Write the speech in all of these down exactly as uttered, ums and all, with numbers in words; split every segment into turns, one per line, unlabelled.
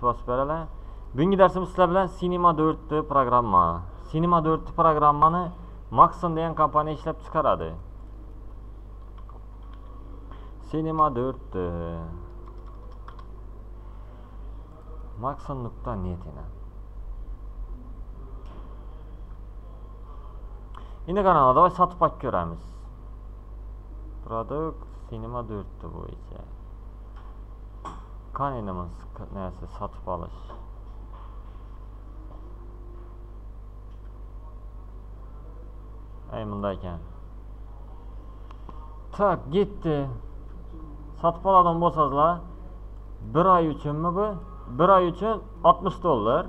yaxshi bosib beralar. Bugungi darsimiz sizlar bilan Cinema dört programma. Cinema dört programmani Maxon degan kompaniya ishlab chiqaradi. Cinema dört maxon nuqta net ena. Endi qaranglar, davay sotib bakib ko'ramiz. Produkt Cinema dört bo'yicha. Qani endi biz narsa sotib olish. Ay bunda ekan. Tak, gitti. Sotib oladigan bo'lsangizlar, bir oy uchunmi bu? bir oy uchun oltmish dollar.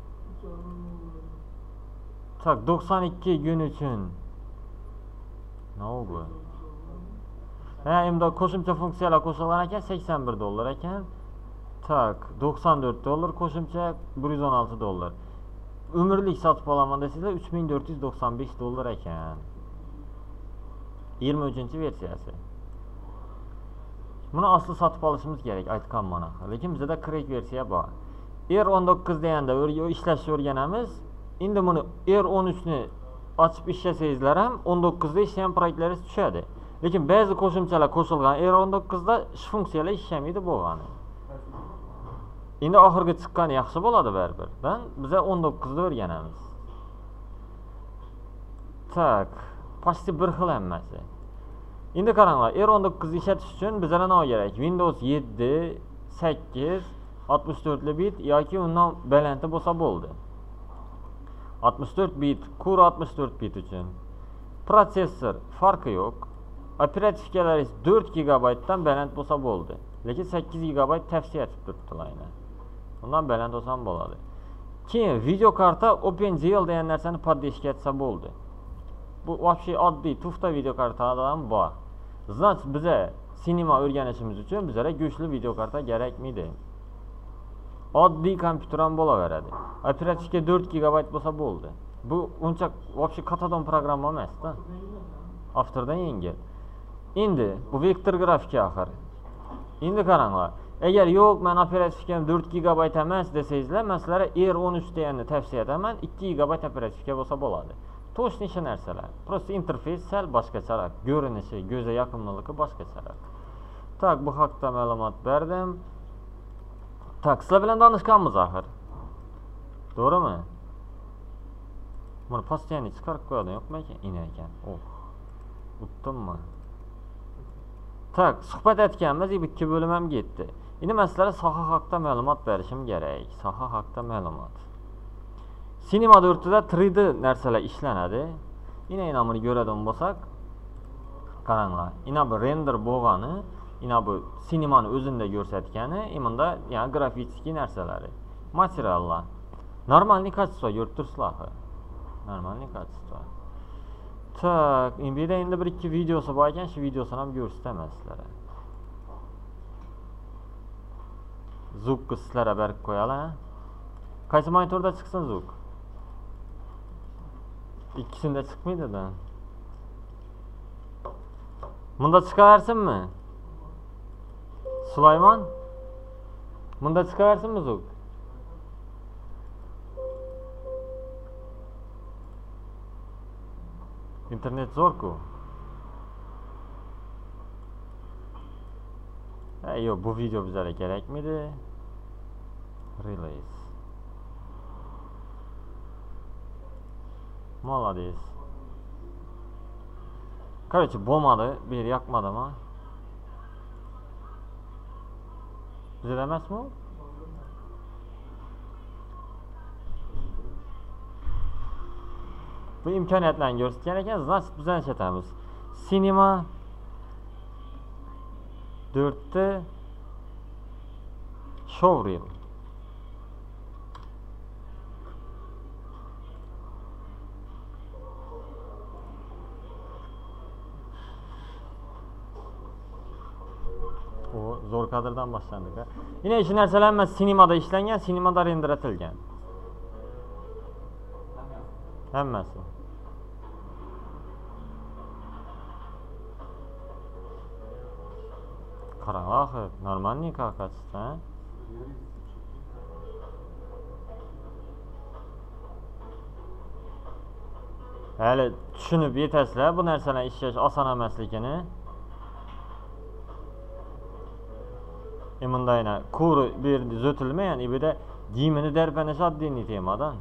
Tak, doksan ikki gün uchun. Ne oldu? Ha, endi qo'shimcha funksiyalar qo'shilgan ekan, sakson bir dollar ekan. Tak, doksan dört dollar qo'shimcha bir yuz o'n olti dollar. Umrlik sotib olaman desanglar uch ming to'rt yuz doksan besh dollar ekan. yigirma uchinchi versiyasi. Buni asli sotib olishimiz kerak, aytgan mana. Lekin bizda crack versiya bor. R o'n to'qqiz deganda ishlashni o'rganamiz. Endi buni R o'n uch ni ochib ishlasangizlar ham o'n to'qqizda ishlagan proyektlaringiz tushadi. Lekin ba'zi qo'shimchalar qo'shilgan R o'n to'qqizda shu funksiyalar ishlamaydi bo'lgani. Endi oxirgi chiqqani yaxshi bo'ladi baribir. Dan biz o'n to'qqizda o'rganamiz. Tak, почти bir xil hammasi. Endi qaranglar, R o'n to'qqiz ishlatish uchun bizga nima kerak? Windows yetti, sakkiz, oltmish to'rt bit yoki undan balanti bo'lsa bo'ldi. oltmish to'rt bit, Core oltmish to'rt bit uchun. Protsessor farqi yo'q. Operativkalaringiz to'rt gigabaytdan baland bo'lsa bo'ldi. Lekin sakkiz gigabayt tavsiya etib turibdilar. Undan baland olsa ham bo'ladi. Keyin video karta OpenGL degan narsani poddeshga etsa bo'ldi. Bu вообще oddiy tufta video kartalardan bor. Значит, bize sinema o'rganishimiz uchun bizga go'shli video karta kerakmaydi. Oddiy kompyuter ham bo'laveradi. Operativka to'rt gigabayt bo'lsa bo'ldi. Bu uncha вообще katadon programma emas-da. Afterdan yengil. Endi bu vektor grafika axir. Endi qaranglar. Agar yo'q, men operativkam to'rt gigabayt emas desangizlar, men sizlarga R o'n uch deganni tavsiya etaman, ikki gigabayt operativka bo'lsa bo'ladi. To'shni ish narsalar. Prosta interfeys sal boshqacharoq, ko'rinishi, ko'zga yaqinligi boshqacharoq. Tak, bu haqda ma'lumot berdim. Tak, sizlar bilan danishganmiz axir. To'g'rimi? Buni postoyanni chiqarib qo'yadi, yo'qmi ekan? Ina ekan. Oh. O'tdimmi? Tak, suhbat etganmiz, ikki bo'lim ham ketdi. Endi men sizlarga soha haqida ma'lumot berishim kerak. Soha haqida ma'lumot. Cinema dört da üç D narsalar ishlanadi. Ina ina buni ko'radigan bo'lsak, qaranglar. Ina bu render bo'lgani, ina bu sinemani o'zida ko'rsatgani, bunda ya'ni grafik narsalari, materiallar. Normalniy kачество ko'rib turibsizlar. Normalniy kачество. Tak, endi endi bir ikki videosi bor ekan, shu videosini ham ko'rsataman sizlarga. Zukni sizlarga berib qo'yalar. Qaysi monitorda chiqsin zuk? İkisinde çıkmıydı da. Bunda çıkarsın mı? Süleyman? Bunda çıkarsın mı zuk? İnternet zor ku. E, yok, bu video bize gerek miydi? Release. Молодец. Короче, bo'lmadi, bir yer yoqmadimi? Bizda emasmi? Bu imkoniyatlarni ko'rsatgan ekan, значит biz ishlatamiz. Cinema dört showreel. Zo'r kadrdan boshlandik. Yine shu narsalar ham sinemada ishlangan, sinemada render etilgan. Hammasi. Qarang, axir, normalniy kачество. Hali tushunib yetasizlar bu narsalar ishlash oson emasligini. Emundayna kuru bir zo'tilmayan ibida dimini darpanish oddiy temadan.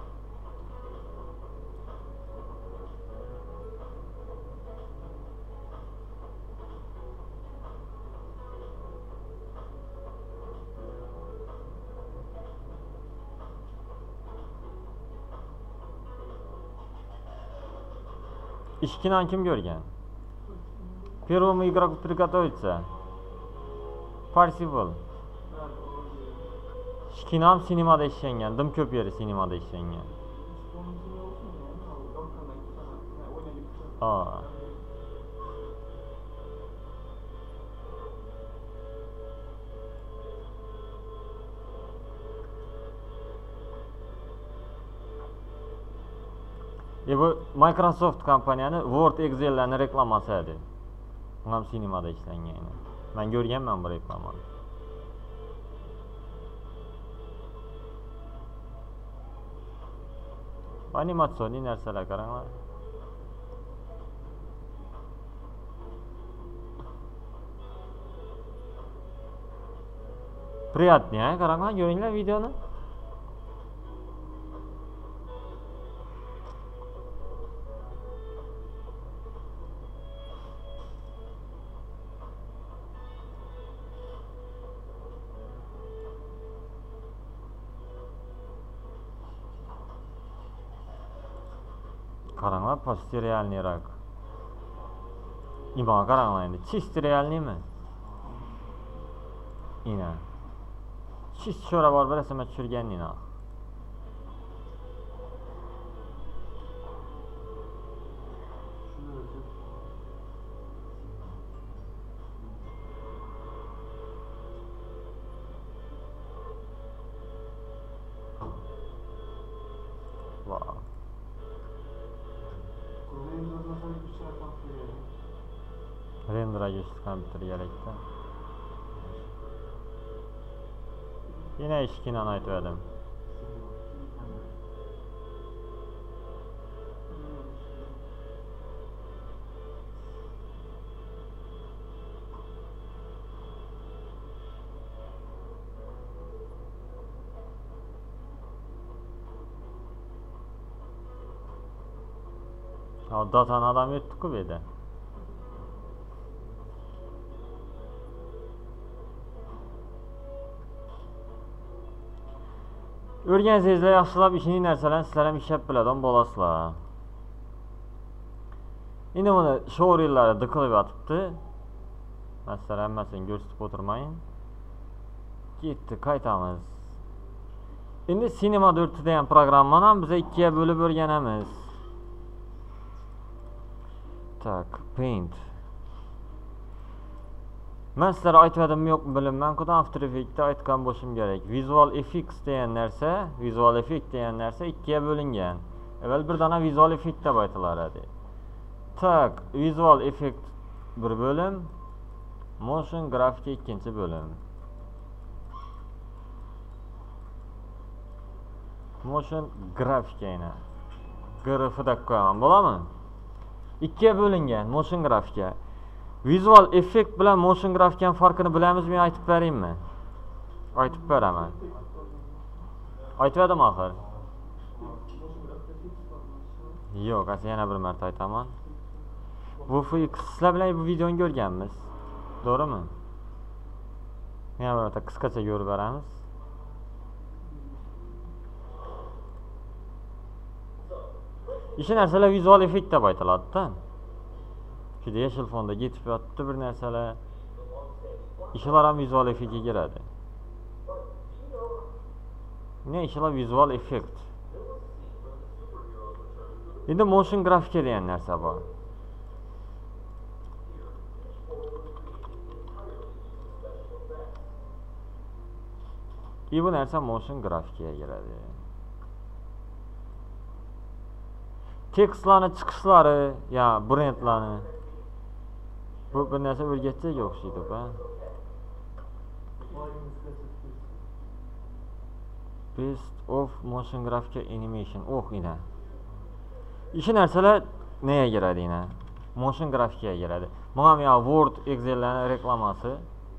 Ishkinan kim ko'rgan? Первому игроку приготовиться. Parsifal. Ishkinam sinemada ishlangan, dim ko'p yeri sinemada ishlangan. Ha. E bu Microsoft kompaniyani Word, Excel'larni reklamasi edi. Bu ham sinemada ishlangan. Men ko'rganman bu reklamani. Animatsion narsalar qaranglar. Приятно, ha? Qaranglar, ko'ringlar videoni. Qaranglar, почти realniy rak. Ima qaranglar endi, чисто realniymi? Ina. Чисто sho'ra bor bilasizmi tushirgan ina. Wow. Renderage kompüter gerekti. Yine ishkinan aytdim. Ya datan adam yuttuk ku bedi. O'rgansangizlar yaxshilab ishini narsalarni sizlar ham ishlab biladigan bo'lasizlar. Endi buni showreellari diqilib yotibdi. Men sizlarga hammasini ko'rsatib o'tirmayin. Ketdi, qaytamiz. Endi Cinema dört degan programmani ham biz ikkiga bo'lib o'rganamiz. Tak, Paint. Men sizlarga aytmadimmi yo'qmi bilmayman, quda After Effects'da aytgan bo'lishim kerak. Visual Effects degan narsa, Visual Effect degan narsa ikkiga bo'lingan. Evvel bir dana Visual Effect deb aytilar edi. Tak, Visual Effect bir bölüm, Motion Graphic ikkinchi bölüm. Motion Graphic yana. Grafı da qo'yaman, bo'ladimi? Ikkiga bo'lingan Motion Graphicga. Visual Effect bilan Motion Graphic'ning farqini bilamizmi, aytib beraymi? Aytib beraman. Aytmadim axir. Yo'q, asa yana bir marta aytaman. Bu F X sizlar bilan bu videoni ko'rganmiz. To'g'rimi? Yana bir marta qisqacha ko'rib beramiz. İşi narsalar Visual Effect deb aytiladi-da. Shunda yashil fonda ketib yotibdi bir narsalar. İşlar ham Visual Effectga kiradi. Ne işlar Visual Effect? Endi Motion Graphic degan narsa bor. Bu narsa Motion Graphicga kiradi. Tekstlarni chiqishlari, ya brendlarni. Bu bir narsa o'rgatsak o'xshaydi, ha. Best of Motion Graphic Animation. Oh, ina. İşi narsalar neye giradi yine? Motion grafikiye giradi. Bana ya Word, Excel'lerin reklaması.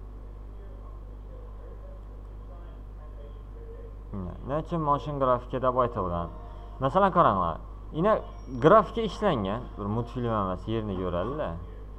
Ne için motion grafikede baytılgan? Mesela karanglar. Yine grafike işlengen, bir multfilm emas yerini görədiler.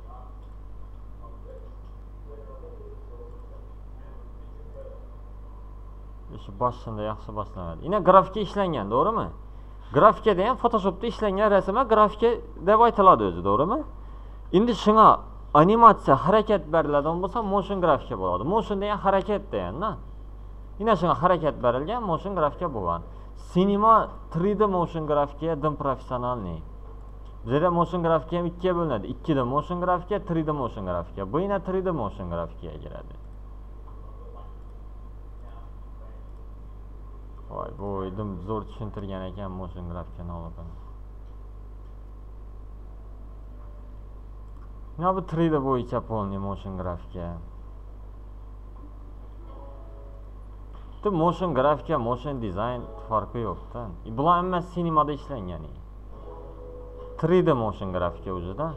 İşte başında yaxşı başlamadı. Yine grafike işlengen, doğru mu? Grafike deyen Photoshop'ta işlengen resme grafike de baytılады özü, doğru mu? Şimdi şuna animasiya, hareket beriladigan bolsa motion grafike bo'ladi. Motion deyen hareket deyen, na? Yine şuna hareket berilgen motion grafike bo'lgan. Sinema üç D motion grafikiye dim profesyonel ne? Bizde motion grafikiye ikkiye bölünedi. ikki D motion grafikiye, üç D motion grafikiye. Bu yine üç D motion grafikiye giradi. Vay bu dim zor tushuntirgan ekan motion grafikani olib. Ne bu üç D bo'yicha polni motion grafikiya. Tu motion grafika, motion design farkı yoktu. Bular amma sinemada ishlangan. üç D motion grafika o'zida.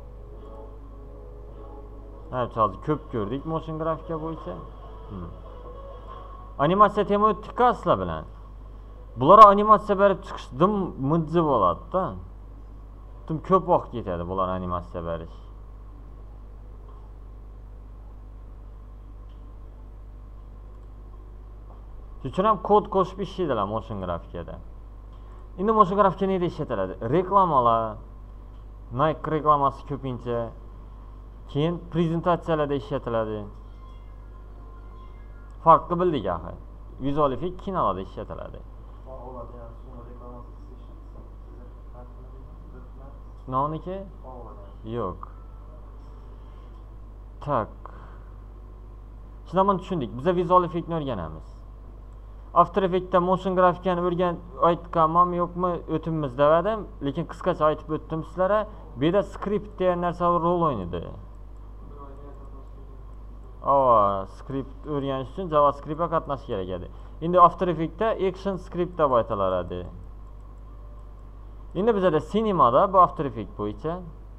Evet, hozir ko'p ko'rdik motion grafika bo'yicha. Hmm. Animasiya tema o'tdik asla bilan. Bular animasiya berib chiqish dim mudzi bo'ladi-da. Dim ko'p vaqt ketadi bular animasiya berish. Shuning ham kod qo'shib ishlaydilar motion grafikada. Endi motion grafika neda ishlatiladi? Reklamalar, Nike reklamasi ko'pincha, keyin prezentatsiyalarda ishlatiladi. Farqli bildik axir. Visual effekt kinolarda ishlatiladi. Noniki? Yo'q. Tak. Shundan tushundik. Biz visual effektni o'rganamiz. After Effects'te motion grafikani o'rgan aytganman yo'qmi o'timiz devadim, lekin qisqacha aytib o'tdim sizlarga. Bu yerda script degan narsa rol o'ynaydi. Ava, script o'rganish uchun JavaScriptga qatnashish kerak edi. Endi After Effects'te action script deb aytiladi. Endi bizda sinemada bu After Effects bo'yicha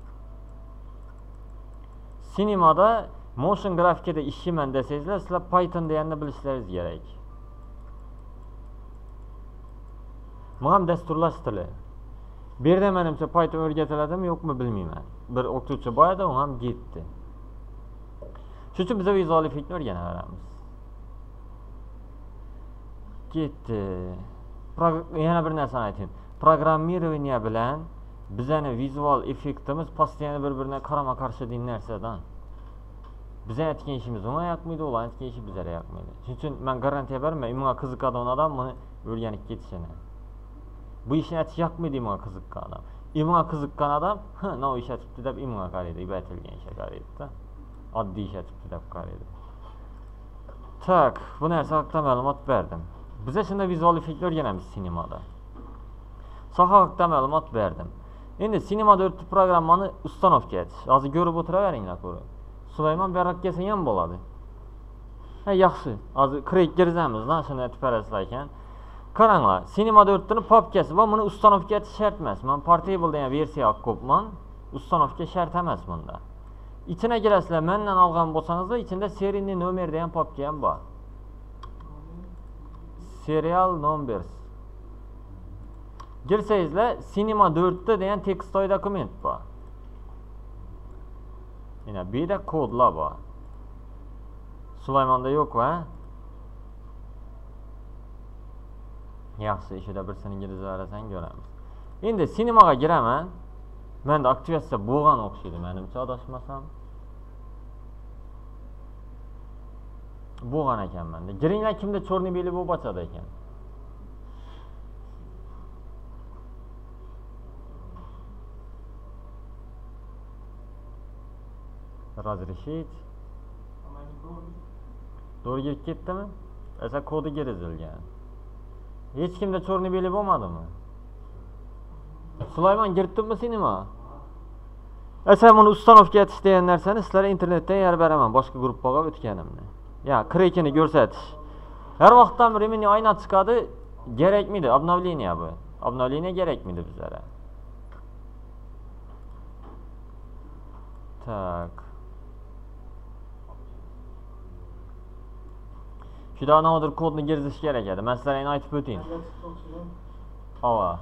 sinemada motion grafikada ishlayman desangizlar, sizlar Python deganni bilishlaringiz kerak. Bu ham dasturlash tili. Bu yerda menimcha Python o'rgatiladimi yo'qmi bilmayman. Bir o'qituvchi bor edi, u ham ketdi. Shuning uchun biz visual effektni o'rganaveramiz. Ketdi. Yana bir narsani aytayim. Programmirowaniya bilan bizning visual effektimiz postoyanno bir-biriga qarama-qarshi degan narsadan. Biz aytgan ishimiz unga yoqmaydi, ular aytgan ishi bizga yoqmaydi. Shuning uchun men garantiya bermayman, bunga qiziqadigan odam buni o'rganib ketishini. Bu ishni aytish yoqmaydi bunga qiziqqan odam. Bunga qiziqqan odam, ha, no ish aytibdi deb bunga qaraydi, aytilgan ishga qaraydi-da. Oddiy ish aytibdi deb qaraydi. Tak, bu narsa haqida ma'lumot berdim. Biz shunda visual effektni o'rganamiz sinemada. Soha haqida ma'lumot berdim. Endi sinemada o'tib programmani ustanovka etish. Hozir ko'rib o'tiraveringlar ko'rib. Sulaymon berib kelsa ham bo'ladi. Ha, yaxshi. Hozir krek girzamiz-da, shuni aytib berasizlar ekan. Qaranglar, Cinema dörtni papkasi va buni ustanovka etish shart emas. Men Portable degan versiya qo'yibman. Ustanovka shart emas bunda. İçine girasizlar, mendan olgan bo'lsangiz, ichida serialni nomer degan papka ham bor. Serial numbers. Girsangizlar, Cinema dörtda degan tekstoy dokument bor. Yana bu yerda kodlar bor. Sulaymonda yo'q va? Yaxshi, ishida birsini ingilizlardan ko'ramiz. Endi sinemaga giraman. Menda aktivatsiya bo'lgan o'xshaydi, menimcha adashmasam. Bo'lgan ekan menda. Giringlar, kimda chorniy beli bo'lib ochadi ekan. Разрешить. Doğru girib ketdimi? Esa kodi girizilgan. Hech kimda chorniy beli bo'lmadimi? Sulaymon girdimmi sinema? Esa buni ustanovka etish degan narsani sizlarga internetda yer beraman, boshqa gruppaga o'tganimni. Ya, krekini ko'rsatish. Har vaqtdan времени oyna chiqadi, kerakmidi? Obnovleniya bu. Obnovleniya kerakmidi bizlarga? Tak. Şurada nağdır kodunu girdiş gerek edi. Ben sizlere aytib o'tayım. Ava.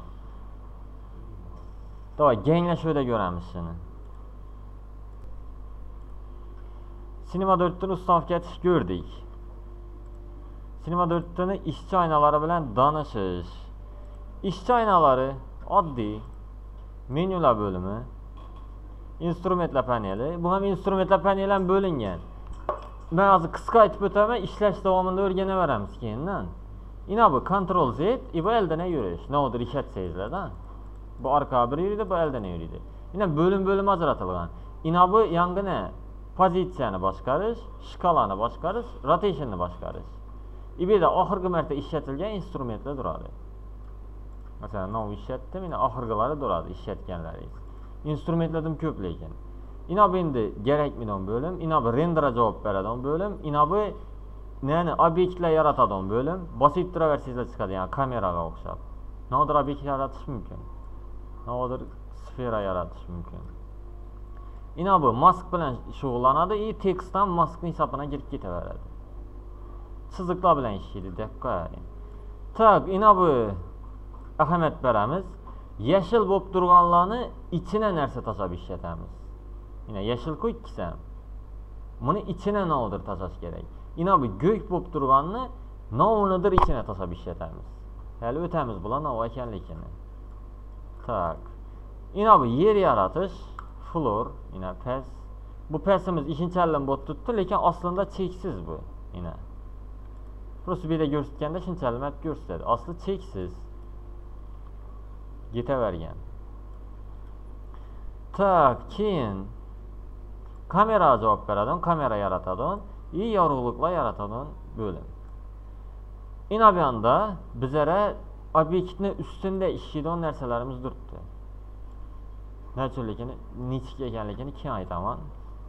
Davay, genglashuvda ko'ramiz shuni. Cinema dört'ten ustav ketish ko'rdik. Cinema dört'ten ishchi aynalari bilan danishish. İşçi aynaları oddiy menyular bölümü, instrumentlar paneli. Bu ham instrumentlar paneli ham bo'lingan. Ben hozir qisqa aytib o'taman, ishlash davomida o'rganaveramiz keyindan. Ina bu Ctrl Z, bu elden yurish. Navodir ishlatsangizlar-da. Bu arka bir yuriydi, bu elden yuriydi. Ina bölüm bölüm ajratilgan. Ina bu yangına pozitsiyani boshqarish, shkalani boshqarish, rotationni boshqarish. İbida oxirgi marta ishlatilgan instrumentlar turadi. Masalan, nav ishlatdim, ina oxirgilari turadi ishlatganlaringiz. Instrumentlarim ko'p lekin. Ina bu endi kerakmidan bölüm, ina bu rendera javob beradigan bölüm, ina bu neni obyektlar yaratadigan bölüm, bosib turaversingizlar chiqadi, ya'ni kameraga o'xshab. Navodir obyekt yaratish mumkin. Navodir sfera yaratish mumkin. Ina bu mask bilan shug'ullanadi, i tekstdan maskning hisobına girib ketaveradi. Chiziqlar bilan ishlaydi, deb qo'ying. Tak, ina bu ahamiyat beramiz. Yeşil bo'lib turganlarni ichine narsa tashlab ishlatamiz. Yine yeşil koy ikisi. Bunu içine navodir tashlash kerak. Ina bu gök bo'lib turganni novunidir içine tashlab ishlatamiz. Hali o'tamiz bular nov ekanligini. Tak. Ina bu yer yaratish, floor, ina pes. Bu pesimiz ikkinchi allan bo'lib turibdi, lekin aslında cheksiz bu. Ina. Prosta bir de ko'rsatganda shunchalik ko'rsatadi. Asli cheksiz. Yetavergan. Tak, keyin kamera javob beradigan, kamera yaratadigan, i yorug'liklar yaratadigan bo'lim. Ina bu yanda bizlere obyektni ustida ishlaydigan narsalarimiz turibdi. Nechunligini, nechik ekanligini keyin aytaman.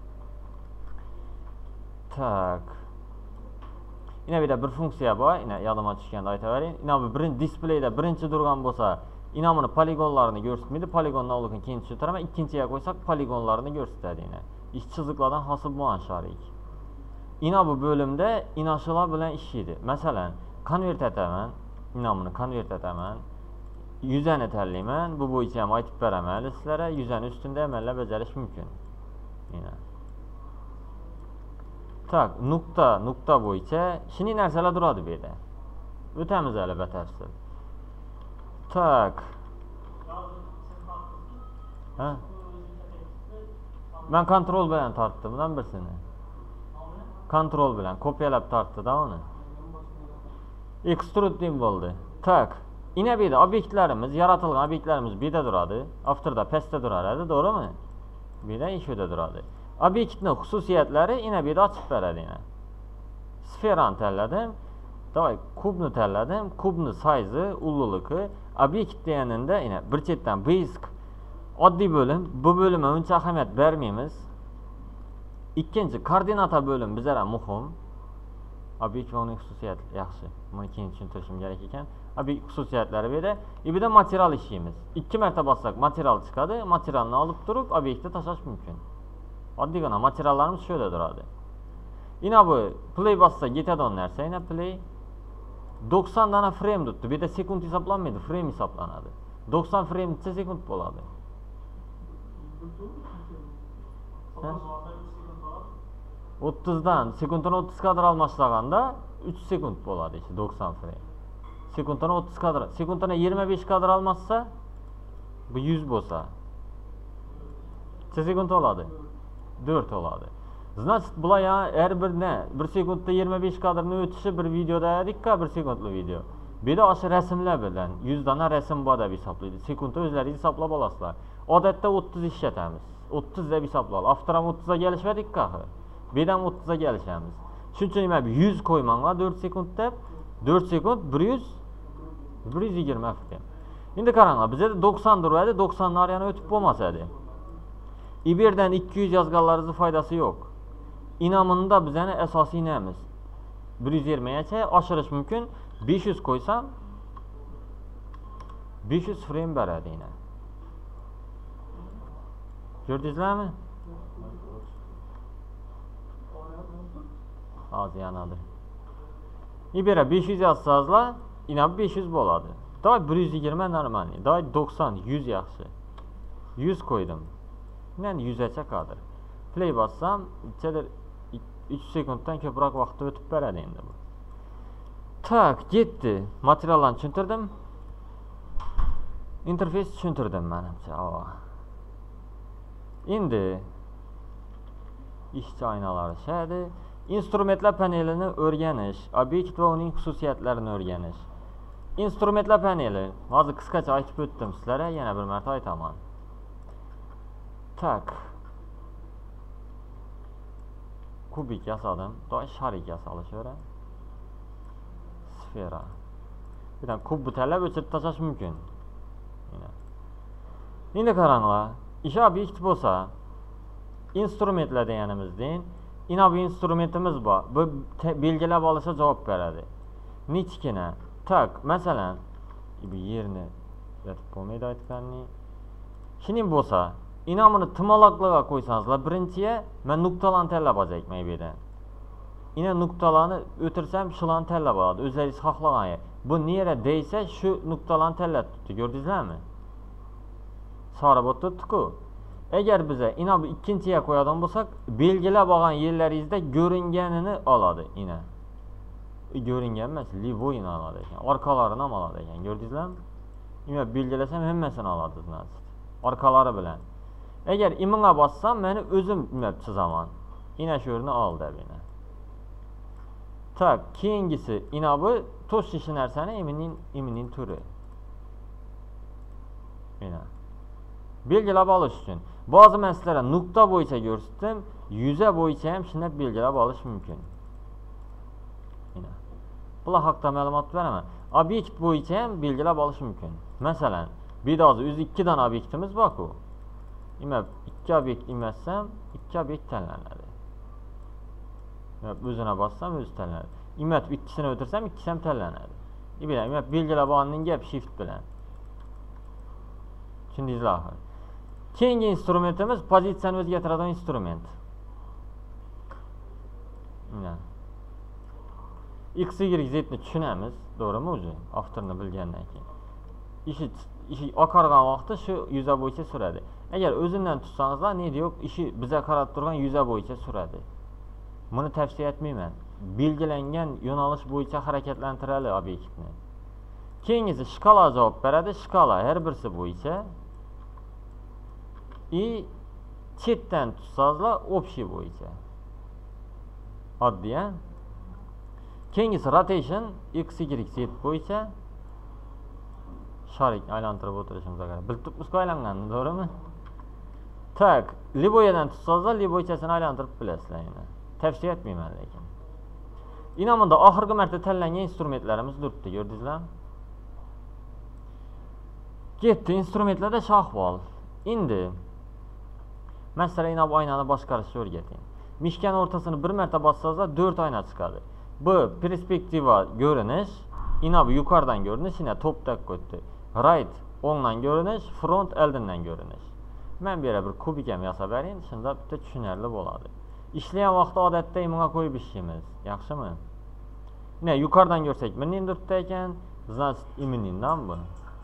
Tak. Ina bir de bir funksiya bor, ina yodimga tushganda aytavering. Ina bu birinchi displeyda birinchi turgan bo'lsa, ina buni poligonlarni ko'rsatmaydi. Poligon navligini keyin tushuntiraman. Ikkinchiga qo'ysak poligonlarni ko'rsatadi ina. İş chiziqlardan hosil bo'lgan sharik. Ina bu bölümde inaşılar bilan ishlaydi. Masalan, konvert etaman, ina buni konvert etaman. Yuzani tanlayman, bu bo'yicha ham aytib beraman sizlarga. Yuzani ustida amallar bajarish mumkin. Ina. Tak, nokta, nokta bo'yicha shuni narsalar turadi bu yerda. O'tamiz hali batafsil. Tak. Ha? Ben kontrol bilan tortdim bundan birsini. Kontrol bilan kopyalab tortdi-da uni. Extrude dim bo'ldi. Tak. Ina bu yerda obyektlarimiz, yaratilgan obyektlarimiz bu yerda turadi. Afterda pastda turadi, to'g'rimi? Bu yerda ishuda turadi. Obyektning xususiyatlari ina bu yerda ochib beradi ina. Sferani tanladim. Davay, kubni tanladim. Kubni size, ulug'ligi, obyekt deganida ina bir chetdan basic oddiy bo'lim, bu bo'limga uncha ahamiyat bermaymiz. Ikkinchi koordinata bo'lim bizlar ham muhim. Obyekt va uning xususiyati yaxshi. Buni keyin tushuntirishim kerak ekan. Obyekt xususiyatlari bu yerda, bu yerda material ishlaymiz. Ikki marta bossak material chiqadi, materialni olib turib obyektga tashlash mumkin. Oddiygina materiallarimiz shu yerda turadi. Ina bu play bossak yetadigan narsa, ina play dokson dana frame tutdi. Bu yerda sekund hisoblanmaydi, frame hisoblanadi. dokson frame necha sekund bo'ladi? o'ttizdan sekunddan o'ttiz kadr almashlaganda uch sekund bo'ladi, işte dokson frame. Sekunddan o'ttiz kadr, sekunddan yigirma besh kadr almazsa bu yuz bo'lsa necha sekund oladi? dört oladi. Значит, bular ya her bir ne? bir sekundda yigirma besh kadrni o'tishi bir videoda dedik-ka, bir sekundli video. Bu yerda o'sha rasmlar bilan yuz dana rasm bor deb hisoblaydi. Sekundda o'zlaringiz hisoblab olasizlar. Odatda o'ttiz ishlatamiz. o'ttiz deb hisoblab. After ham o'ttizga kelishmadik-ka. Bu yerda ham o'ttizga kelishamiz. Shuning uchun nima yuz qo'ymanglar dört sekund deb. dört sekund bir yuz bir yuz yigirma frame. Endi qaranglar, bizda dokson turadi, doksonlar yana o'tib bo'lmasadi. Bu yerdan ikki yuz yozganlaringiz foydasi yo'q. Inamında bizani asosiy nemiz? bir yuz yigirmaga oshirish mumkin. besh yuz qo'ysam besh yuz frame beradi yine. Gördünüzler mi? Az yanadı. İbera besh yuz yazsazlar, inab besh yuz bo'ladi. Day bir yuz yigirma normal. Day doksan, yuz yaxshi. yuz qo'ydim. Men yuz gacha qoldir. Play bassam, ichadir uch sekunddan ko'proq vaqt o'tib beradi endi bu. Tak, ketdi. Materiallarni tushuntirdim. Interface tushuntirdim menimcha. Endi ishchi oynalari shadi. Instrumentlar panelini o'rganish, obyekt va uning xususiyatlarini o'rganish. Instrumentlar paneli, hozir qisqacha aytib o'tdim sizlarga, yana bir marta aytaman. Tak. Kubik yasadım, doy sharik yasalashavera. Sfera. Birdan kubni tanlab o'chirib tashlash mumkin. Mana. Endi qaranglar, ish obyekt bo'lsa, instrumentlar deganimizdan ina bu instrumentimiz bor. Bu belgilab olishga javob beradi. Nechkina? Tak, masalan, bu yerni yetib bo'lmaydi aytganni. Shuning bo'lsa, ina buni timaloqlarga qo'ysangizlar, birinchiga men nuqtalarni tanlab olajman bu yerdan. Ina nuqtalarni o'tirsam, shularni tanlab oladi. O'zingiz xohlagan. Bu nera deysa, shu nuqtalarni tanlab tutdi. Ko'rdingizlarmi? Sora bo'tdi-ku. Agar biza ina bu ikkinchiga qo'yadigan bo'lsak, belgilab olgan yerlaringizda ko'ringanini oladi ina. Ko'ringan emas, livoyni oladi ekan. Orqalarini ham oladi ekan. Ko'rdingizlarmi? Ina belgilasam hammasini oladi sizlar. Orqalari bilan. Agar iminga bossam, meni o'zim imlab chizaman. Ina shu yerni ol deb ina. Tak, keyingisi ina bu to'shish narsani imining imining turi. Ina. Belgilab olish uchun. Ba'zi men sizlarga nuqta bo'yicha ko'rsatdim, yuza bo'yicha ham shunday belgilab olish mumkin. Ina. Bular haqida ma'lumot beraman. Obyekt bo'yicha ham belgilab olish mumkin. Masalan, bu yerda hozir o'zi ikki dan obyektimiz bor-ku. Nima ikki obyekt emassam, ikki obyekt tanlanadi. Nima o'zini bossam, o'zi tanlanadi. Nima ikkisini o'tirsam, ikkisi ham tanlanadi. Nima belgilab olganning gap shift bilan. Tushundingizlar? Keyingi instrumentimiz pozitsiyani o'zgartiradigan instrument. Mana. X, Y, Z ni tushunamiz, to'g'rimi o'zi? Avtorni bilgandan keyin. Ishi ishi oqargan vaqtda shu yuza bo'yicha suradi. Agar o'zimdan tutsangizlar, ne yo'q, ishi biza qarab turgan yuza bo'yicha suradi. Buni tavsiya etmayman. Belgilangan yo'nalish bo'yicha harakatlantiradi obyektni. Keyingisi shkala javob beradi. Shkala har birisi bo'yicha i chetdan tutsangizlar, общий bo'yicha. Oddiy, a? Keyingisi rotation X, Y, Z bo'yicha sharik aylantirib o'tirishimizga qarab. Biltib aylangan, to'g'rimi? Tak, liboyadan tutsangizlar, liboychasini aylantirib bilasizlar endi. Tavsiya etmayman lekin. Inamında oxirgi marta tanlangan instrumentlarimiz turibdi, ko'rdingizlar? Ketdi, instrumentlarda shahvol. Endi masalan, ina bu oynani boshqarishni o'rgating. Mishkani o'rtasini bir marta bossangizlar, to'rt oyna chiqadi. Bu perspektiva ko'rinish, ina bu yuqoridan ko'rinish, ina topdak qo'ydi. Right o'ngdan ko'rinish, front oldindan ko'rinish. Men bu yerga bir kubik ham yasab bering, shunda bitta tushunarli bo'ladi. Ishlagan vaqtda odatda imonga qo'yib ishlaymiz. Yaxshimi? Ne yuqoridan ko'rsak, minning turibdi ekan, значит, iminingdan bu.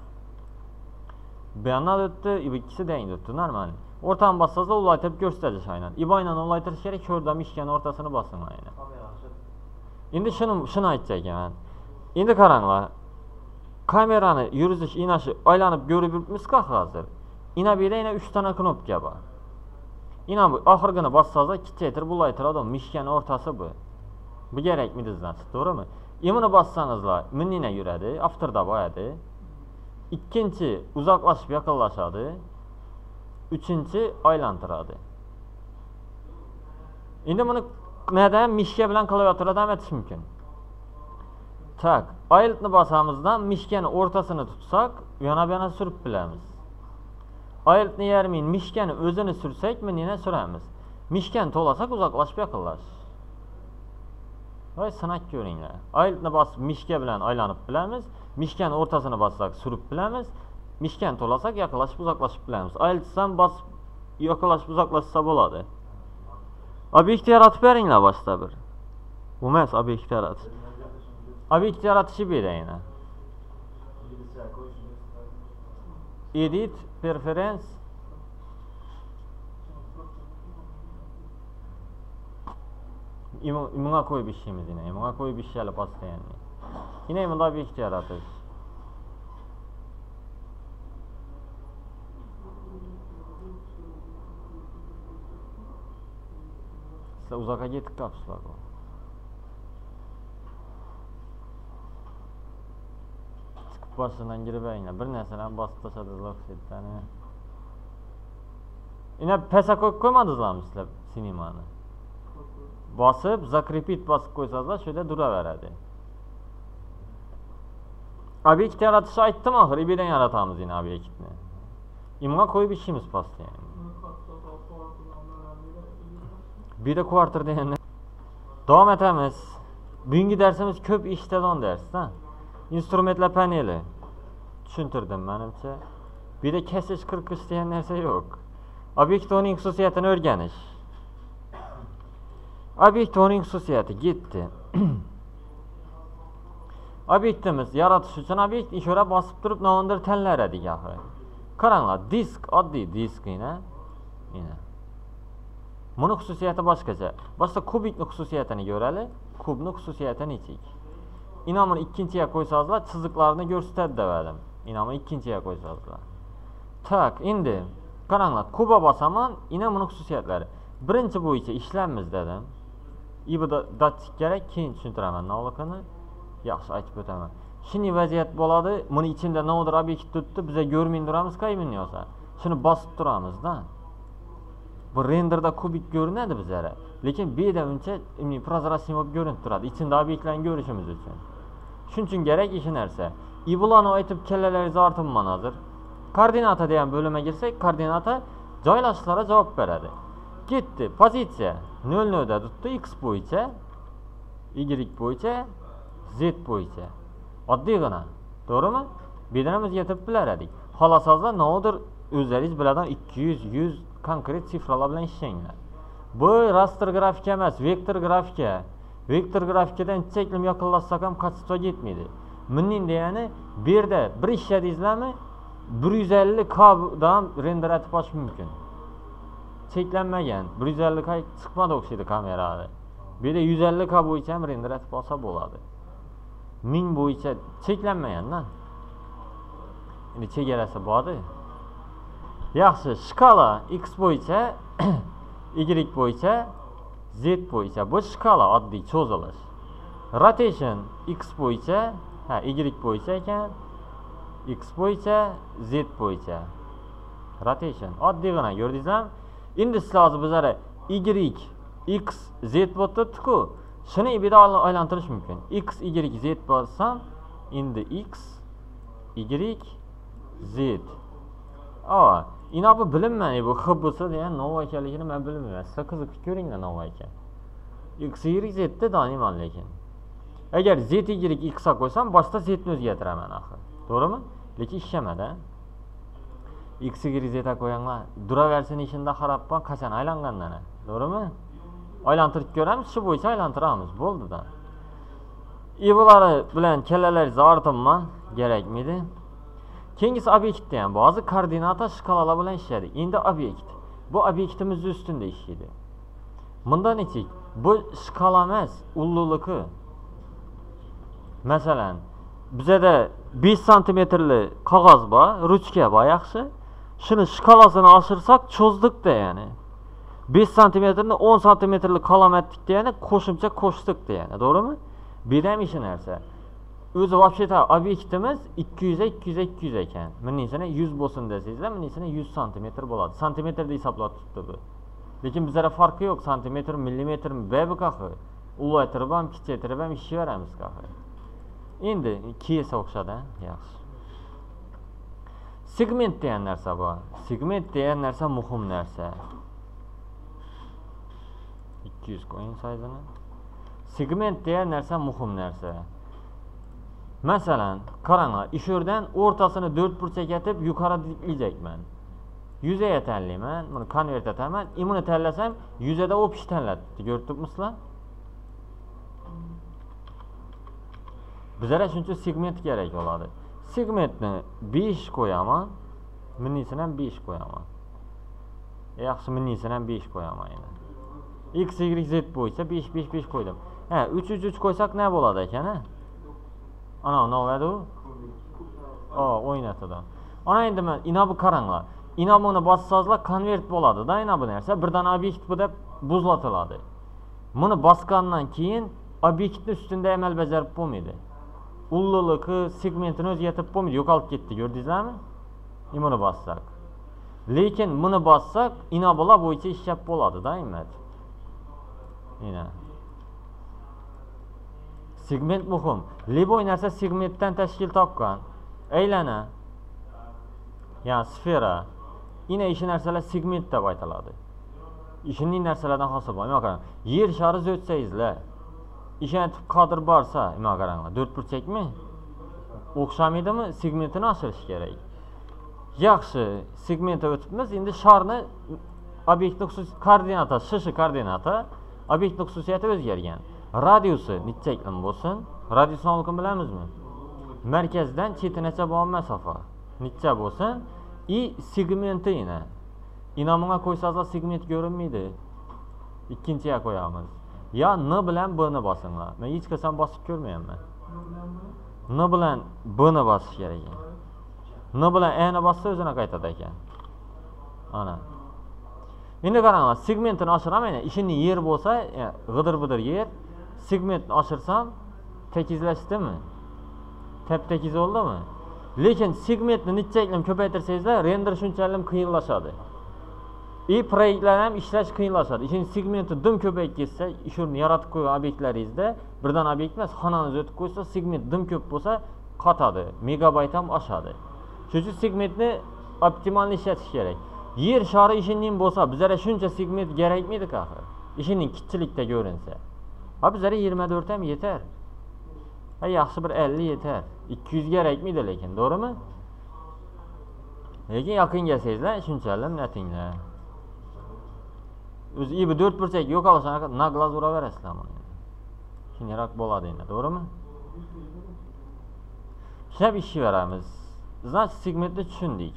Bu yana o'tdi, ikkisi deng o'tdi, normal. O'rtadan bossangizlar, ulaytirib ko'rsatadi aynan. Iboynani ulaytirish kerak, sho'rda mishkani o'rtasini bosing aynan. Endi shuni shuni aytayman. Endi qaranglar. Kamerani yurish inashi aylanib ko'rib yuribmiz-ku hozir. Ina bu yerda yana uch ta knopka bor. Ina bu oxirgini bossangizlar, kichaytirib ulaytiradi, mishkani o'rtasi bu. Bu kerakmi sizlar, to'g'rimi? Imini bossangizlar, minnina yuradi, afterda bo'yadi. Ikkinchi uzoqlashib yaqinlashadi. Uchinchi aylantiradi. Endi buni nada mishka bilan qilib o'tiradigan aytish mumkin. Tak, ayiltni bosamizdan mishkani o'rtasini tutsak, yana yana surib bilamiz. Ayiltni yarmin mishkani o'zini sursak, minnina suramiz. Mishkani to'lasak, uzoqlashib yaqinlash. Voy, sinab ko'ringlar. Ayiltni bosib mishka bilan aylanib bilamiz. Mishkani o'rtasini bossak, surib bilamiz. Mishkani to'lasak, yaqinlashib, uzoqlashib bilamiz. Ayiltsam bosib, yaqinlashib, uzoqlashsa bo'ladi. Obyekt yaratib beringlar boshda bir. Bu emas obyekt yaratish. Obyekt yaratishi bu yerda. Edit preference bunga qo'yib ishlaymiz yine. Bunga qo'yib ishlaylik постоянно. Yine bunda obyekt yaratish. Sizlar uzoqqa ketib qolibsizlar. Başından girib ayna bir narsalarni bosib tashladinglar o'xshaydi. Yine pesa qo'yib qo'ymadingizlarmi sizlar sinemani? Bosib, zakrepit bosib qo'ysangizlar, shu yerda duraveradi. Obyekt yaratishni aytdim axir, ibedan yaratamiz yine obyektni. Imga qo'yib ishimiz pastda yani. Bir de quarter deganda davom etamiz. Bugungi darsimiz ko'p eshitadigan dars, ha. Instrumentlar paneli tushuntirdim menimcha. Bir de kesish qirqish degan narsa yo'q. Obyekt uning xususiyatini o'rganish. Obyekt uning xususiyati getdi. Obyektimiz yaratish uchun obyekt ishora bosib turib nomdir tanlaradi gahi. Qaranglar, disk, oddiy disk yine. Yine. Bunun xususiyati boshqacha. Boshqa kubikning xususiyatini ko'raylik. Kubning xususiyatini ichik. İnamını ikkinchiga qo'ysangizlar, chiziqlarni ko'rsatadi dedim. İnamını ikkinchiga qo'ysangizlar. Tak, endi qaranglar, kuba bosaman, ina buning xususiyatlari. Birinchi bo'yicha ishlaymiz dedim. İbu datchik kerak, keyin tushuntiraman navliqini. Yaxshi aytib o'taman. Shuni vaziyat bo'ladi, buni ichida nodir obyekt turibdi, biz ko'rmay turamiz, qaymini yo'sa. Shuni bosib turamiz-da. Bu renderda kubik ko'rinadi bizlara. Lekin bu yerda uncha prozratsiya bo'lib ko'rinib turadi, ichida obyektlarni ko'rishimiz uchun. Shuning uchun kerak ish narsa. Ibulani aytib kellalaringiz ortimman hozir. Koordinata degan bo'limiga girsak, koordinata joylashishlarga javob beradi. Ketdi, pozitsiya nol nol da tutdi, x bo'yicha, y bo'yicha, z bo'yicha. Oddiygina, to'g'rimi? Bedanimiz yetib bilar edik. Xolasozlar, nodir o'zlaringiz biladigan ikki yuz, yuz konkret sifralar bilan ishlanglar. Bu raster grafika emas, vektor grafika. Vektor grafikadan cheklim yaqinlashsak ham qattiqcha yetmaydi. Bunning degani bu yerda bir ishladingizlarmi, bir yuz ellik K dan render etib olish mumkin. Cheklanmagan, bir yuz ellik K chiqmadi o'xshaydi kamerada. Bu yerda yuz ellik K bo'yicha ham render etib olsa bo'ladi. ming bo'yicha cheklanmagan-da. Endi chegarasi bordi. Yaxshi, shkala x bo'yicha, y bo'yicha, z bo'yicha. Bu shkala oddiy cho'zilish. Rotation x bo'yicha, ha, y bo'yicha ekan, x bo'yicha, z bo'yicha. Rotation oddiygina ko'rdingizmi? Endi siz hozir bizlar y, x, z bo'libdi-ku. Shuni ibida aylantirish mumkin. X, y, z bo'lsam, endi x, y, z. Aa, ina bu bilinmaydi, bu x bo'lsa degan nova ekanligini men bilmayman. Siz qiziqib ko'ringlar nova ekan. X, y, z da doimiman lekin. Agar z, y, x ga qo'ysam, boshqa z ni o'zgartiraman axir. To'g'rimi? Lekin ishlamadi. X, y, z ga qo'yinglar. Duraversin ishinde xarabban qachon aylangandan. To'g'rimi? Aylantirib ko'ramiz, shu bo'yicha aylantiramiz, bo'ldi-da. Ibolari bilan kellalaringiz ortimman, kerakmidi? Keyingisi obyektda ham ba'zi koordinata shkalalar bilan ishlaydi. Endi obyekt. Bu obyektimiz ustida ishlaydi. Bundan nechik? Bu shkala emas, ulluligi. Masalan, bizda besh santimetrlik qog'oz bor, ruchka bor, yaxshi. Shuni shkalasini oshirsak, cho'zdik-da, ya'ni. besh santimetrni o'n santimetrlik qalam etdik degani qo'shimcha qo'shdik degani, to'g'rimi? Bu ham ish narsa. O'zi вообще-то obyektimiz ikki yuz, ikki yuz, ikki yuz ekan. Bunisini yuz bo'lsin desangizlar, bunisini yuz santimetr bo'ladi. Santimetrda hisoblab turibdi bu. Lekin bizlara farqi yo'q, santimetr, millimetr, baby qaqi. Ulg'aytirib ham, kichaytirib ham ishlayveramiz qaqi. Endi kiyesa o'xshadi, yaxshi. Segment degan narsa bor. Segment degan narsa muhim narsa. ikki yuz qo'ying sayzini. Segment degan narsa muhim narsa. Masalan, qaranglar, ish o'rdan o'rtasini to'rt burchak etib yuqori diklayman. yuzga tanlayman, buni konvert etaman. Imuni tanlasam, yuzda o'pish tanladi. Ko'rdingizlar? Bizlere shuncha segment kerak bo'ladi. Segmentni besh qo'yaman, minnisini ham besh qo'yaman. Yaxshi, minnisini ham besh qo'yaman endi. X, Y, Z bo'yicha besh besh besh qo'ydim. Ha, uch uch uch qo'ysak ne bo'ladi ekan, ha? Ana, ne bo'ladi u? O, o'ynatadi. Ana endi men ina bu qaranglar. Ina buni bossazlar konvert bo'ladi-da, ina bu narsa birdan obyekt bu deb buzlatiladi. Buni bosgandan keyin obyektni ustida amal bajarib bo'lmaydi. Ulluligi segmentini o'zgartirib bo'lmaydi, yo'qolib ketdi, ko'rdingizlarmi? Buni bossak. Lekin buni bossak, ina bola bo'yicha ishlab bo'ladi-da, imat. Ina. Segment muhim. Liboy narsa segmentdan tashkil topgan. Aylana. Ya sfera. Ina ishi narsalar segment deb aytiladi. Ishining narsalardan hosil bo'ladi. Mana yer shari o'tsangizlar, ishonib qadr borsa, mana qaranglar, dört burchakmi? O'xshamaydimi? Segmentini oshirish kerak. Yaxshi, segmentga o'tibmiz. Endi sharni obyektning xususiy koordinata, shishi koordinata, obyektning xususiyati o'zgargan. Radiusi necha bo'lsin? Radiusni aniqini bilamizmi? Markazdan chetinacha bo'lgan masofa necha bo'lsin? I segmenti ina. Ina bunga qo'ysazlar segment ko'rinmaydi. Ikkinchiga qo'yamiz. Ya n bilan b ni bosinglar. Men hech qachon bosib ko'rmayapman. N bilan b ni bosish kerak ekan. N bilan e ni bossa o'zini qaytadi ekan. Ana. Endi qaranglar, segmentini oshiraman. Ishini yer bo'lsa, g'idir-bidir yer, segmentni oshirsam tekizlashdimi? Tep-tekiz bo'ldimi? Lekin segmentni necha ko'paytirsangizlar, render shunchalik qiyinlashadi. I proyektlar ham ishlash qiyinlashadi. Ishning segmenti dim ko'payib ketsa, ishni yaratib qo'ygan obyektlaringizda birdan obyekt emas, xonangiz o'tib qo'ysa, segment dim ko'p bo'lsa, qotadi, megabayt ham oshadi. Shuning uchun segmentni optimal ishlatish kerak. Yer shari ishining bo'lsa, bizlarga shuncha segment kerakmidi axir? Ishining kichiklikda ko'rinsa. Ha bizlarga yigirma to'rt ham yetar. Ha yaxshi bir ellik yetar. ikki yuz kerakmidi lekin, to'g'rimi? Lekin yaqin kelsangizlar, shunchalik natinglar. O'zi bu dört burchak yo'qolishini naglaz uraverasizlar buni. Keyinroq bo'ladi endi, to'g'rimi? Ishlab ishlayveramiz. Значит, segmentni tushundik.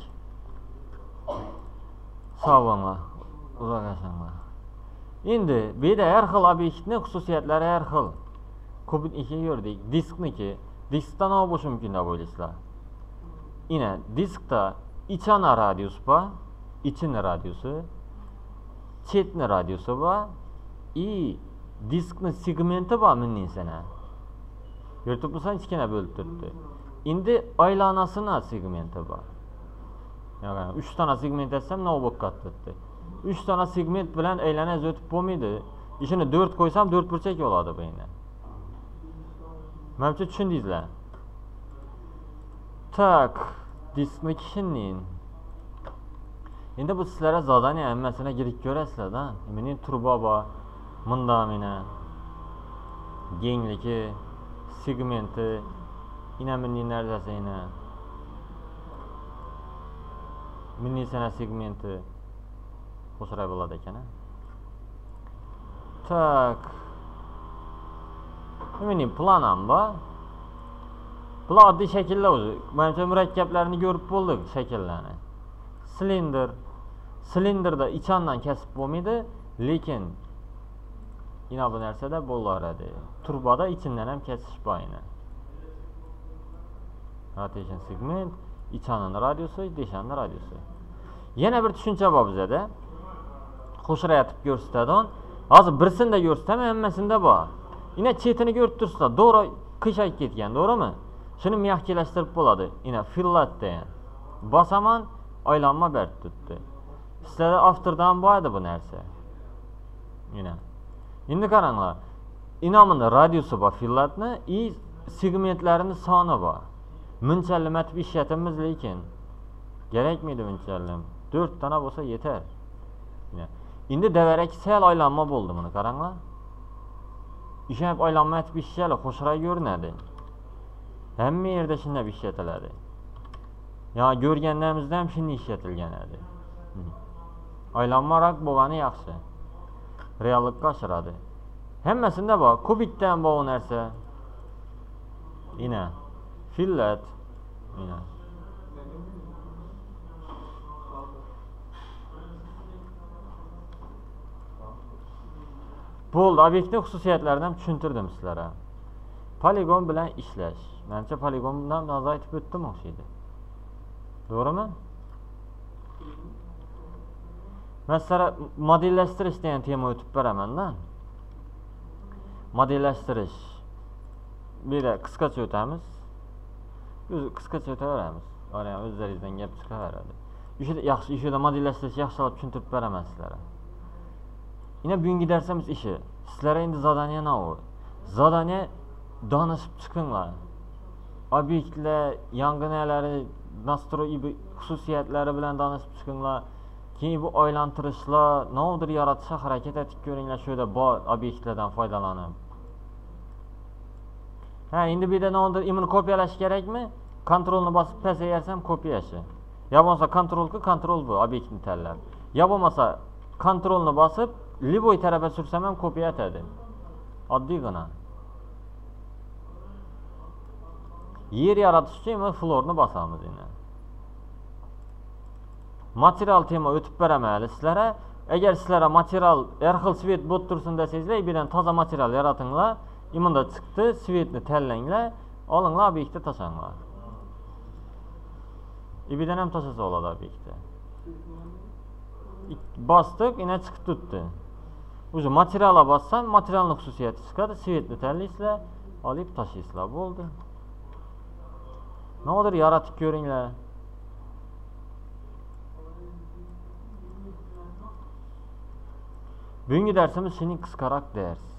Sog' bo'linglar, uzoqlashinglar. Endi bu yerda har xil obyektning xususiyatlari har xil. Ko'pincha ko'rdik. Diskniki, diskdan nima bo'lishi mumkin deb o'ylaysizlar. Ina diskda ichana radius bor, ichini radiusi, chetni radiusi bor, i diskning segmenti bor minnisini. Yo'tib bo'lsa ichkana bo'lib turibdi. Endi aylanasini segmenti bor. Ya'ni uch dona segment etsam nima bo'lib qoldi? uch dona segment bilan aylana o'tib bo'lmaydi. Ishini dört qo'ysam dört burchak bo'ladi bu endi. Menimcha tushundingizlar. Tak, diskni kishinin. Endi bu sizlarga zadaniya hammasini girib ko'rasizlar-da. Mening turbo bor, bunda meni kengligi, segmenti, ina mening narsasini. Mening sana segmenti qo'shilib bo'ladi ekan. Tak. Mening planim bor. Bular oddiy shakllar o'zi. Menimcha murakkablarni ko'rib bo'ldik shakllarni. Silindr. Silindrada ichandan kesib bo'lmaydi, lekin ina bu narsada bo'laradi. Turboda ichindan ham kesish bor ina. Rotation segment, ichaning radiusi, deshanning radiusi. Yana bir tushuncha bor bizda. Qo'shirayotib ko'rsatadi. Hozir birsida ko'rsataman, hammasida bor. Ina chetini ko'rib turibsizlar, to'g'ri qiyshayib ketgan, to'g'rimi? Shuni miyaqchilashtirib bo'ladi. Ina fillatda. Bosaman, aylanma berib turibdi. Sizlarda afterdan bo'ladi bu narsa. Ina. Endi qaranglar. Inaning radiusi bor fillatni, i segmentlarini soni bor. Munchalik matib ishlatamiz, lekin kerakmidi munchalik? dört dona bo'lsa yetar. Ina. Endi davarak sal aylanma bo'ldi buni qaranglar. Ishab aylanma etib ishlaylar, qo'shirab ko'rinadi. Hamma yerda shunday ishlatiladi. Ya ko'rganlarimizda ham shunday ishlatilgan edi. Aylanmaroq bo'lgani yaxshi. Reallikka oshiradi. Hammasida bor, kubikdan bor u narsa. Yine. Fillet. Yine. Bo'ldi, obyektiv xususiyatlaridan tushuntirdim sizlarga. Poligon bilan ishlash. Menimcha poligondan hozir aytib o'tdim o'xshaydi. To'g'rimi? Men sizlarga modellashtirish degan tema o'tib beraman-da. Modellashtirish. Bir de qisqacha o'tamiz. O'zi qisqacha o'taveramiz. Oraya o'zlaringizdan gap chiqaveradi. O'sha yaxshi, o'sha modellashtirish yaxshilab tushuntirib beraman sizlarga. Yine bugungi darsimiz ishi. Sizlarga endi zadaniya nima? Zadaniya danışıp chiqinglar. Obyektlar, yangınalari, nastroy xususiyatlari bilan danışıp chiqinglar. Keyin bu aylantirishlar, nimadir yaratishga harakat etib ko'ringlar, shu yerda bor obyektlardan foydalanib. Ha, endi bu yerda nimadir imini kopyalash kerakmi? Kontrolni bosib pasayersam kopyashi. Ya bo'lmasa kontrolku kontrol bu obyektni tanlab. Ya bo'lmasa kontrolni bosib liboy tarafga sursam ham kopya etadi. Oddiygina. Yer yaratish uchun men floorni bosamiz endi. Material tema o'tib beraman sizlarga. Agar sizlarga material har xil svet bo'lib tursin desangizlar, birdan toza material yaratinglar. Imunda chiqdi, svetni tanlanglar, olinglar obyektga tashanglar. İbiden ham tashasa bo'ladi obyektga. Bosdik, yana chiqib turibdi. O'sha materialga bossam, materialning xususiyati chiqadi, svetni tanlaysizlar, olib tashlaysizlar, bo'ldi. Nimadir yaratib ko'ringlar. Bugungi darsimiz sening qisqaroq dars.